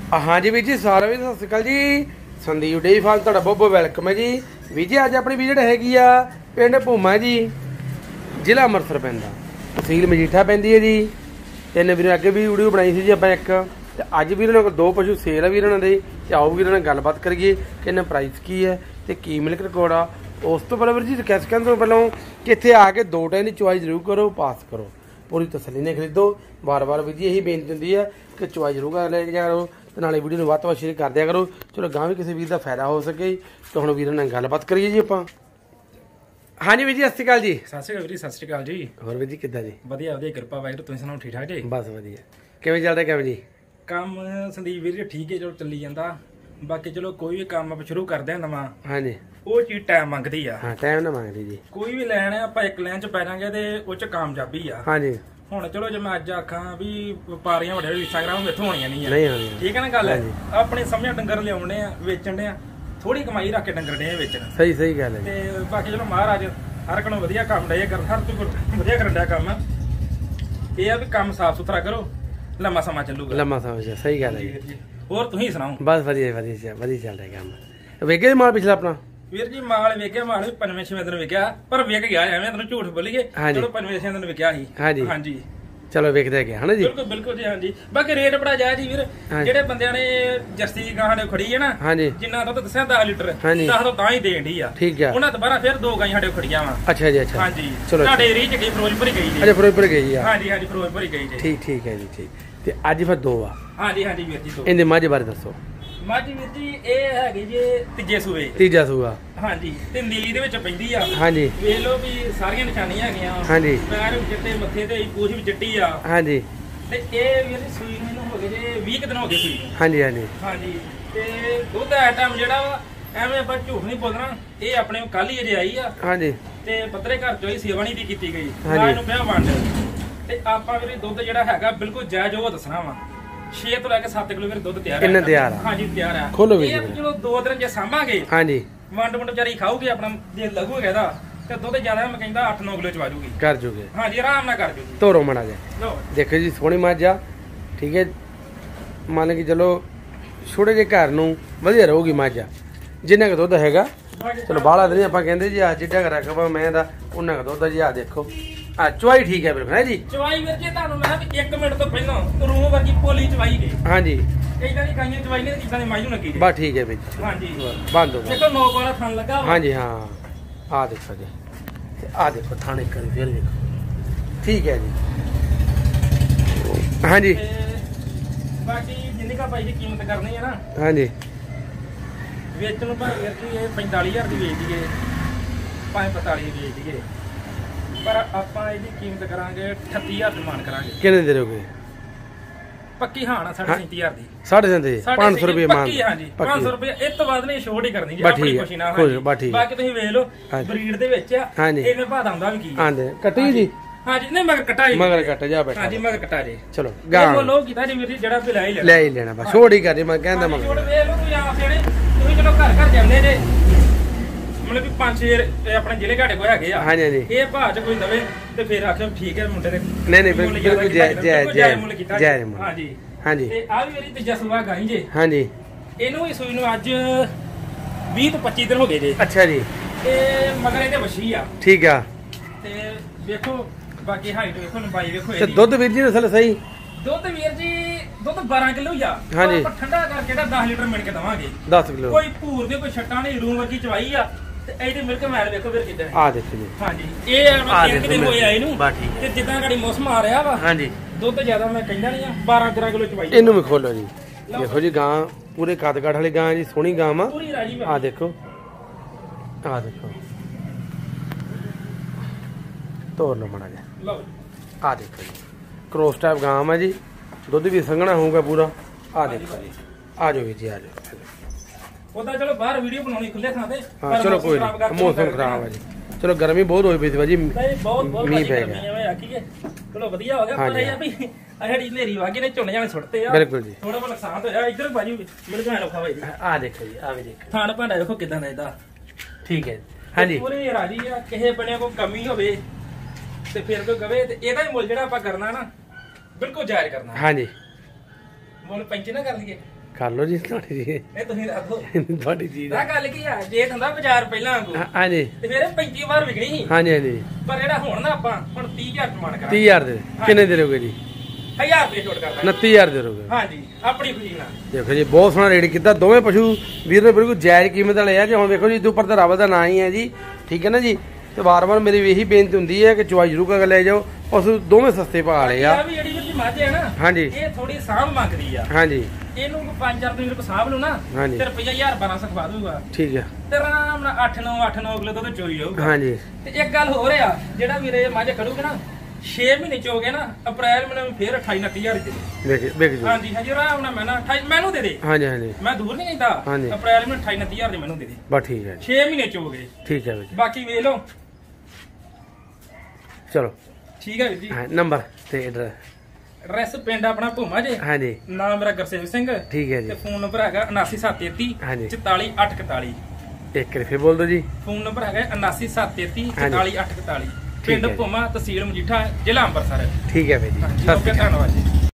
हाँ जी वीर जी सारा भी सत श्री अकाल जी। संदीप डेयरी फार्म तुहाडा बहुत बहुत वेलकम है जी। वीर जी अज अपनी विजिट हैगी आ पिंड भूमा जी, जिला अमृतसर पैंदा, तहसील मजीठा पैंदी है जी। तीन वीर अगे भी वीडियो बनाई सी जी आपां एक, ते अज वीर ने दो पशु सेल है वीर दे। आओ वीर ने गलबात करिए कि इन्हें प्राइस की है तो की मिल्क रिकॉर्ड आ। उस तो पहले वीर जी रिक्वेस्ट करने तो पहलों कि इत्थे आके दो टाइम की चॉइस जरूर करो, पास करो, पूरी तसल्ली ने खरीदो। बार बार वीर जी यही बेनती होंदी है कि चॉइस जरूर ले जाया करो, तो नाले वीडियो में वध शेयर कर दिया करो। चलो गांव भी किसी वीर का फायदा हो सके। तो हुण वीर ने गलबात करिए जी आपां। हाँ जी वीर जी सत श्री अकाल जी। सत श्री अकाल जी। सत श्री अकाल जी। होर वीर जी किद्दां जी? वधिया वधिया किरपा वाहिगुरू, तुसीं सुणाओ ठीक ठाक जी? बस वधिया। किवें चल रहा काम जी? काम संदीप वीर जी ठीक है, चलो चली जांदा। बाकी चलो कोई भी काम आप शुरू करदे आ नवां, हाँ जी, ਉਹ ਚੀਜ਼ ਟਾਈਮ ਮੰਗਦੀ ਆ। हाँ टाइम ना मांगदी जी। ਕੋਈ ਵੀ ਲੈਣ ਆ ਆਪਾਂ ਇੱਕ ਲਾਈਨ ਚ ਪੈ ਜਾਾਂਗੇ ਤੇ ਉਹ ਚ ਕਾਮਯਾਬੀ ਆ। हाँ जी, ਹੁਣ ਚਲੋ ਜੇ ਮੈਂ ਅੱਜ ਆਖਾਂ ਵੀ ਵਪਾਰੀਆਂ ਵੱਡੇ ਇੰਸਟਾਗ੍ਰਾਮ ਮੇਥੋਂ ਹੋਣੀਆਂ ਨਹੀਂ ਆ, नहीं होनी। ਠੀਕ ਹੈ ਨਾ ਗੱਲ? ਹਾਂਜੀ। ਆਪਣੇ ਸਮਝਿਆ ਡੰਗਰ ਲਿਆਉਣੇ ਆ, ਵੇਚਣ ਦੇ ਆ, ਥੋੜੀ ਕਮਾਈ ਰੱਖ ਕੇ ਡੰਗਰ ਦੇ ਵੇਚਣ। सही सही गल है जी। ਤੇ ਬਾਕੀ ਚਲੋ ਮਹਾਰਾਜ ਹਰ ਇੱਕ ਨੂੰ ਵਧੀਆ ਕੰਮ ਡਿਆ ਕਰ, ਹਰ ਕੋਈ ਵਧੀਆ ਕਰਨ ਡਿਆ ਕੰਮ। ਇਹ ਆ ਵੀ ਕੰਮ ਸਾਫ ਸੁਥਰਾ ਕਰੋ, ਲੰਮਾ ਸਮਾਂ ਚੱਲੂਗਾ। लम्मा समझ सही गल है जी। ਹੋਰ ਤੁਸੀਂ ਸੁਣਾਓ? बस वधिया वधिया वधिया चल रहा काम। वेगे माल पिछला अपना ਵੀਰ ਜੀ ਮਾਲ ਵੇਖਿਆ, ਮਾਲ ਵੀ 5ਵੇਂ ਦਿਨ ਵੇਖਿਆ, ਪਰ ਵਿਕ ਗਿਆ ਐਵੇਂ ਤੈਨੂੰ ਝੂਠ ਬੋਲੀਏ। ਹਾਂਜੀ। ਚਲੋ 5ਵੇਂ ਦਿਨ ਵਿਕਿਆ ਸੀ। ਹਾਂਜੀ। ਹਾਂਜੀ चलो वेखते गया है ना जी। ਬਿਲਕੁਲ ਬਿਲਕੁਲ ਜੀ। ਹਾਂਜੀ ਬਾਕੀ ਰੇਟ ਬੜਾ ਜਾਇਜ਼ ਜੀ ਵੀਰ। ਹਾਂਜੀ। ਜਿਹੜੇ ਬੰਦਿਆਂ ਨੇ ਜਰਸੀ ਗਾਂ ਸਾਡੇ ਖੜੀ ਹੈ ਨਾ, हाँ जी, ਜਿੰਨਾ ਦੁੱਧ ਦੱਸਿਆ 10 ਲੀਟਰ, ਹਾਂਜੀ। 10 ਤੋਂ ਤਾਂ ਹੀ ਦੇਣ ਢੀ ਆ। ठीक है। ਉਹਨਾਂ ਦੁਬਾਰਾ ਫਿਰ ਦੋ ਗਾਂ ਸਾਡੇ ਖੜੀਆਂ ਵਾ। अच्छा जी अच्छा। ਹਾਂਜੀ चलो ਤੁਹਾਡੇ ਏਰੀਆ ਚ ਗਈ, ਫਿਰੋਜ਼ਪੁਰ ਹੀ ਗਈ ਜੀ। अच्छा फिरोजपुर गई यार। ਹਾਂਜੀ ਹਾਂਜੀ ਫਿਰੋਜ਼ਪੁਰ ਹੀ ਗਈ ਜੀ। ठीक ठीक है जी ठीक। ते अज फिर दो आ ਹਾਂਜੀ ਹਾਂਜੀ ਵੀਰ ਜੀ। ਦੋ इनदे माझे बारे दसो। ਮੱਝ ਵੀਰ ਜੀ ਇਹ ਹੈਗੀ ਜੀ ਤੀਜੇ ਸੂਏ। तीजा सूआ। ਹਾਂਜੀ ਤੇ ਨੀਲੀ ਦੇ ਵਿੱਚ ਪੈਂਦੀ ਆ। हाँ जी, ਵੇਖ ਲਓ ਵੀ ਸਾਰੀਆਂ ਨਿਸ਼ਾਨੀਆਂ ਹੈਗੀਆਂ। ਹਾਂਜੀ। ਪੈਰ ਵੀ ਚਿੱਟੇ, ਮੱਥੇ ਤੇ ਪੂਛ ਵੀ ਚਿੱਟੀ ਆ। हाँ जी, ਤੇ ਇਹ ਵੀਰ ਜੀ ਸੂਈ ਨੂੰ ਇਹਨੂੰ ਹੋ ਗਏ ਜੇ 20 ਕੁ ਦਿਨ ਹੋ ਗਏ ਸੂਈ ਨੂੰ। हाँ जी, हाँ जी, ਹਾਂਜੀ ਤੇ ਦੁੱਧ ਆਈਟਮ ਜਿਹੜਾ ਵਾ ਐਵੇਂ ਆਪਾਂ ਝੂਠ ਨਹੀਂ ਬੋਲਣਾ, ਇਹ ਆਪਣੇ ਕੱਲ ਹੀ ਅਜੇ ਆਈ ਆ हाँ जी, ਤੇ ਪੱਤਰੇ ਘਰ ਚੋਂ ਹੀ ਸੇਵਾ ਨਹੀਂ ਦੀ ਕੀਤੀ ਗਈ, ਹਾਂਜੀ। ਨਾ ਇਹਨੂੰ ਵਿਆਹ ਵੰਡ। ਤੇ ਆਪਾਂ ਵੀਰੇ ਦੁੱਧ ਜਿਹੜਾ ਹੈਗਾ ਬਿਲਕੁਲ ਜਾਇਜ਼ ਉਹ ਦੱਸਣਾ ਵਾ। 6 ਤੋਂ ਲੈ ਕੇ 7 ਕਿਲੋ ਵੀਰੇ ਦੁੱਧ ਤਿਆਰ ਕਿੰਨਾ ਤਿਆਰ ਆ? ਹਾਂਜੀ ਤਿਆਰ ਆ। ਖੋਲੋ ਵੀ ਇਹ ਜੀ। ਚਲੋ 2 ਦਿਨ ਜੇ ਸਾਂਭਾਂਗੇ, हाँ जी, ਵੰਡ ਵਿਚਾਰੀ ਖਾਊਗੀ, ਆਪਣਾ ਜੇ ਲੱਗੂਗਾ ਇਹਦਾ ਤੇ ਦੁੱਧ ਜ਼ਿਆਦਾ ਮੈਂ ਕਹਿੰਦਾ 8-9 ਕਿਲੋ ਚਵਾ ਜੂਗੀ। कर जुगे ਹਾਂਜੀ ਆਰਾਮ ਨਾਲ ਕਰ ਜੂਗੀ। तोरो मना जाए। ਲਓ देखो जी सोहनी मझ आ, ठीक है। मान के चलो छोटे जे घर नूं वधिया रहूगी मझ आ, जिन्ना क दुध हैगा। चलो बाहला नहीं आपां कहंदे जी आ जिड्डा क रकबा मैं दा उन्ना क दुध आ जी। आ देखो आ चुआई ठीक है बिल्कुल है जी। ਚਵਾਈ ਵੀਰ ਜੀ ਤੁਹਾਨੂੰ ਮੈਂ ਵੀ 1 ਮਿੰਟ ਤੋਂ ਪਹਿਲਾਂ ਰੂਹ ਵਰਗੀ ਪੋਲੀ ਚਵਾਈ ਗਈ। हाँ जी, ਇਦਾਂ ਦੀ ਗਾਈਆਂ ਚਵਾਈ ਨੇ ਜਿੱਦਾਂ ਦੀ ਮਾਈ ਨੂੰ ਲੱਗੀ ਜੀ। बस ठीक है भाई। ਹਾਂਜੀ बंद हो गया। ਦੇਖੋ ਨੋਕ ਵਾਲਾ ਥਣ ਲੱਗਾ ਵਾ। हाँ जी हाँ। आ देखो जी, आ देखो थाने कर फिर देखो ठीक है जी। हाँ जी, ਤੇ ਬਾਕੀ ਜਿੰਨੀ ਕਾ ਭਾਈ ਦੀ ਕੀਮਤ ਕਰਨੀ ਹੈ ਨਾ, हाँ जी, ਵੇਚਣ ਨੂੰ ਭਾਵੇਂ ਵੀਰ ਜੀ ਇਹ 45000 ਦੀ ਵੇਚ ਦਈਏ, ਭਾਵੇਂ 45 ਦੀ ਵੇਚ ਦਈਏ, ਪਰ ਆਪਾਂ ਇਹਦੀ ਕੀਮਤ ਕਰਾਂਗੇ 38000 ਦੀ ਮਾਨ ਕਰਾਂਗੇ। कितने दे रहोगे? ਪੱਕੀ ਹਾਂ ਨਾ 37.5 ਦੀ। 350 500 रुपये मान ਪੱਕੀ ਹਾਂਜੀ 500 ਰੁਪਏ ਇਸ ਤੋਂ ਬਾਅਦ ਨਹੀਂ ਛੋੜ ਹੀ ਕਰਨੀ ਜੀ ਬਸ ਆਪਣੀ ਠੀਕ ਹੈ, ਖੁਸ਼ੀ ਨਾਲ। ਖੁਸ਼, ਹਾਂਜੀ। ਬਸ ਠੀਕ ਹੈ। ਬਾਕੀ ਤੁਸੀਂ ਵੇਖ ਲਓ ਹਾਂਜੀ। ਬਰੀਡ ਦੇ ਵਿੱਚ ਆ, ਹਾਂਜੀ। ਇਹਨੇ ਭਾਅ ਦਾ ਆਉਂਦਾ ਵੀ ਕੀ ਆ। आंदे कटी जी, ਹਾਂਜੀ ਨਹੀਂ ਮਗਰ ਕਟਾ ਜੀ। मगर कट जा बैठा। ਹਾਂਜੀ ਮਗਰ ਕਟਾ ਜੀ। चलो ਗਾ गां ਲੋ ਕੀਤਾ ਜੀ ਵੀਰ ਜੀ, ਜਿਹੜਾ ਵੀ ਲੈ ਹੀ ਲੈਣਾ। ले ही लेना बस, छोड़ ही कर मैं कहंदा ਹਾਂਜੀ, ਛੋੜ मगर। ਵੇਖ ਲਓ ਤੁਸੀਂ ਆਪ ਜਿਹੜੇ ਤੁਸੀਂ ਚਲੋ ਘਰ ਘਰ ਜਾਂਦੇ ਜੇ, ਮਤਲਬ ਵੀ 5-6 ਆਪਣੇ ਜ਼ਿਲ੍ਹੇ ਘਾਟੇ ਕੋਲ ਹੈਗੇ ਆ। हाँ जी, हाँ जी, ਇਹ ਭਾਅ ਚ ਕੋਈ ਦਵੇ ਤੇ ਫਿਰ ਆਖਿਓ ਠੀਕ ਹੈ ਮੁੰਡੇ ਨੇ नहीं नहीं ਮੁੱਲ ਜ਼ਿਆਦਾ बिल्कुल ਕੀਤਾ, जय ਬਿਲਕੁਲ जय ਜਾਇਜ਼ ਮੁੱਲ ਕੀਤਾ ਜੀ। जय जय। ਹਾਂਜੀ हाँ जी, ਤੇ ਆ ਵੀ ਮੇਰੀ ਤੀਜਾ ਸੂਆ ਗਾਈ ਜੇ। हाँ जी, ਇਹਨੂੰ ਵੀ ਸੂਈ ਨੂੰ ਅੱਜ 20 ਤੋਂ 25 ਦਿਨ ਹੋ ਗਏ ਜੇ। अच्छा जी, ਤੇ ਮਗਰ ਇਹਦੇ ਵਛੀ ਆ ठीक है। ਤੇ ਵੇਖੋ ਬਾਕੀ ਹਾਈਟ ਵੇਖੋ, ਲੰਬਾਈ ਵੇਖੋ ते ਇਹਦੀ। दुध वीर जी नस्ल सही? ਦੁੱਧ ਵੀਰ ਜੀ ਦੁੱਧ 12 ਕਿਲੋ ਹੀ ਆ। ਹਾਂਜੀ। ਆਪਾਂ ਠੰਡਾ ਕਰਕੇ ਤਾਂ 10 ਲੀਟਰ ਮਿਲ ਕੇ ਦਵਾਂਗੇ। 10 किलो। ਕੋਈ ਭੂਰ ਦੇ ਕੋਈ ਛੱਟਾਂ ਨਹੀਂ, ਰੂਮ ਵਰਗੀ ਚਵਾਈ ਆ। ਤੇ ਇਹਦੇ ਮਿਲ ਕੇ ਮੈਲ ਵੇਖੋ ਵੀਰ ਕਿੱਦਾਂ। आ देखो जी, ਹਾਂਜੀ ਇਹ ਆ ਤਿੰਨ ਦੇਖੋ ਦਿਨ ਹੋਏ ਆ ਇਹਨੂੰ। ਬਸ ਠੀਕ ਹੈ। ਤੇ ਜਿੱਦਾਂ ਘੜੀ ਮੌਸਮ ਆ ਰਿਹਾ ਵਾ, हाँ जी, ਦੁੱਧ ਜ਼ਿਆਦਾ ਮੈਂ ਕਹਿੰਦਾ ਨਹੀਂ ਆ, 12-13 ਕਿਲੋ ਚਵਾਈ। इनू भी खोलो जी। देखो जी गां पूरे कदकाठ वाली गां जी, सोहनी गां वा। ਪੂਰੀ ਰਾਜੀ आ देखो, आ देखो तोड़ लो मड़ा जा। ਲਓ आ देखो जी क्रॉस टाइप गां है जी, दुध भी संघना होगा पूरा। आ देखो जी, आ जाओ जी, आ जाओ। ਉਹਦਾ ਚਲੋ ਬਾਹਰ ਵੀਡੀਓ ਬਣਾਉਣੀ ਖੁੱਲੇ ਥਾਂ ਤੇ। हाँ ਪਰ चलो ਮੌਸਮ कोई ਖਰਾਬ नहीं, ਕਰਕੇ मौसम खराब है जी। चलो गर्मी बहुत हुई पई थी भाजी, ਨਹੀਂ ਬਹੁਤ ਬਹੁਤ ਮੀਂਹ ਭਾਜੀ ਪੈ ਗਰਮੀ ਗਿਆ। ਐਵੇਂ ਆਖੀਏ ਚਲੋ ਵਧੀਆ ਹੋ ਗਿਆ। ਹਾਂਜੀ, ਪਰ ਇਹ ਆ ਵੀ ਅਹੜੀ ਨੇਰੀ ਵਾਗੇ ਨੇ ਝੋਨੇ ਜਾਣੇ ਸੁੱਟਤੇ ਆ। बिल्कुल जी। ਥੋੜਾ ਬਹੁਤ ਨੁਕਸਾਨ ਹੋਇਆ। ਇੱਧਰ ਭਾਜੀ ਮੇਰੇ ਕੋਲ ਲਖਾ ਭਾਈ आ देखो जी, आ भी देखो ਥਾਣ ਭਾਂਡਾ ਵੇਖੋ ਕਿਦਾਂ ਦਾ ਇਹਦਾ। ठीक है। हाँ जी, ਪੂਰੇ ਰਾਜੀ ਆ, ਕਿਸੇ ਬਣੇ ਕੋਈ ਕਮੀ ਹੋਵੇ ਤੇ ਫਿਰ ਕੋਈ ਕਵੇ ਤੇ ਇਹਦਾ ਹੀ ਮੁੱਲ ਜਿਹੜਾ ਆਪਾਂ ਕਰਨਾ ਨਾ ਬਿਲਕੁਲ ਜਾਇਜ਼ ਕਰਨਾ। हाँ जी, ਮੁੱਲ 35 ਨਾ ਕਰ ਲਈਏ, ਕਰ ਲਓ ਜੀ ਤੁਹਾਡੀ ਜੀ ਇਹ ਤੁਸੀਂ ਰੱਖੋ ਤੁਹਾਡੀ ਚੀਜ਼ ਆ ਗੱਲ ਕੀ ਆ ਜੇ ਹੁੰਦਾ ਬਾਜ਼ਾਰ ਪਹਿਲਾਂ ਵਾਂਗੂ ਹਾਂਜੀ ਤੇ ਫਿਰ 35 ਵਾਰ ਵਿਕਣੀ ਸੀ ਹਾਂਜੀ ਹਾਂਜੀ ਪਰ ਜਿਹੜਾ ਹੁਣ ਨਾ ਆਪਾਂ ਹੁਣ 30000 ਡਿਮਾਂਡ ਕਰਾਂਗੇ 30000 ਦੇ ਕਿੰਨੇ ਦੇ ਲੋਗੇ ਜੀ 1000 ਰੁਪਏ ਛੋਟ ਕਰਦਾ 29000 ਦੇ ਲੋਗੇ ਹਾਂਜੀ ਆਪਣੀ ਖੁਸ਼ੀ ਨਾਲ ਦੇਖੋ ਜੀ ਬਹੁਤ ਸੋਹਣਾ ਰੇਟ ਕੀਤਾ ਦੋਵੇਂ ਪਸ਼ੂ ਵੀਰ ਨੇ ਬਿਲਕੁਲ ਜਾਇਜ਼ ਕੀਮਤ ਵਾਲੇ ਆ ਜੀ ਹੁਣ ਵੇਖੋ ਜੀ ਇਹਦੇ ਉੱਪਰ ਤਾਂ ਰੱਬ ਦਾ ਨਾਂ ਹੀ ਹੈ ਜੀ ਠੀਕ ਹੈ ਨਾ ਜੀ ਤੇ ਵਾਰ-ਵਾਰ ਮੇਰੀ ਇਹੀ ਬੇਨਤੀ ਹੁੰਦੀ ਹੈ ਕਿ ਚੁਆਈ ਜ਼ਰੂਰ ਕਰਕੇ ਲੈ ਜਾਓ ਪਸ਼ੂ ਦੋਵੇਂ ਸਸਤੇ ਪਾ ਵਾਲੇ ਆ ਇਹ ਵੀ ਜਿਹੜੀ ਵੀ ਮੱਝ ਹੈ ਨਾ ਹਾਂਜੀ ਇਹ ਥੋੜੀ ਸਾਂਭ ਮੰਗਦੀ ਆ ਹਾਂਜੀ ਇਹਨੂੰ 5-4 ਦਿਨ ਰੁਪਏ ਸਾਂਭ ਲਓ ਨਾ ਹਾਂਜੀ। ਤੇ ਰੁਪਈਆ 1200 ਖਵਾ ਦੂਗਾ ਠੀਕ ਹੈ ਤੇ ਆਰਾਮ ਨਾਲ 8-9 ਕਿਲੋ ਦੁੱਧ ਚੋਈ ਜਾਊਗਾ ਹਾਂਜੀ ਤੇ ਇੱਕ ਗੱਲ ਹੋਰ ਆ ਜਿਹੜਾ ਵੀਰੇ ਮੱਝ ਖੜੂਗੇ ਨਾ 6 ਮਹੀਨੇ ਚ ਹੋ ਗਏ ਨਾ ਅਪ੍ਰੈਲ ਮਹੀਨੇ ਵਿੱਚ ਫੇਰ 28-29 ਦੇ ਦੇ ਵੇਖ ਜੀ ਹਾਂਜੀ ਹਾਂਜੀ ਆਰਾਮ ਨਾਲ ਮੈਂ ਨਾ 28 ਮੈਨੂੰ ਦੇ ਦੇ ਹਾਂਜੀ ਹਾਂਜੀ ਮੈਂ ਦੂਰ ਨਹੀਂ ਕਹਿੰਦਾ ਹਾਂਜੀ। ਅਪ੍ਰੈਲ ਮਹੀਨੇ 28-29 ਦੇ ਮੈਨੂੰ ਦੇ ਦੇ ਬਸ ਠੀਕ ਹੈ ਜੀ 6 ਮਹੀਨੇ ਚ ਹੋ ਗਏ ਠੀਕ ਹੈ ਵੀਰ ਜੀ ਬਾਕੀ ਵੇਖ ਲਓ ਚਲੋ ਠੀਕ ਹੈ ਵੀਰ ਜੀ ਹਾਂ ਨੰਬਰ ਤੇ ਐਡਰੈਸ ਐਡਰੈਸ ਪਿੰਡ ਆਪਣਾ ਭੂਮਾ ਜੇ ਹਾਂਜੀ ਨਾਮ ਮੇਰਾ ਗੁਰਸੇਵਕ ਸਿੰਘ ਠੀਕ ਹੈ ਤੇ ਜੀ ਫੋਨ ਨੰਬਰ ਹੈਗਾ 79733 ਹਾਂਜੀ। 44841 ਇੱਕ ਵਾਰੀ ਫਿਰ ਬੋਲ ਦਿਓ ਜੀ ਫੋਨ ਨੰਬਰ ਹੈਗਾ 79733 ਹਾਂਜੀ। 44841 ਠੀਕ ਪਿੰਡ ਹੈ। ਭੂਮਾ ਤਹਿਸੀਲ ਮਜੀਠਾ ਜ਼ਿਲ੍ਹਾ ਅੰਮ੍ਰਿਤਸਰ ਠੀਕ ਹੈ ਵੀਰ ਜੀ ਹਾਂਜੀ ਸਤਿ ਓਕੇ ਸ਼੍ਰੀ ਅਕਾਲ ਧੰਨਵਾਦ ਜੀ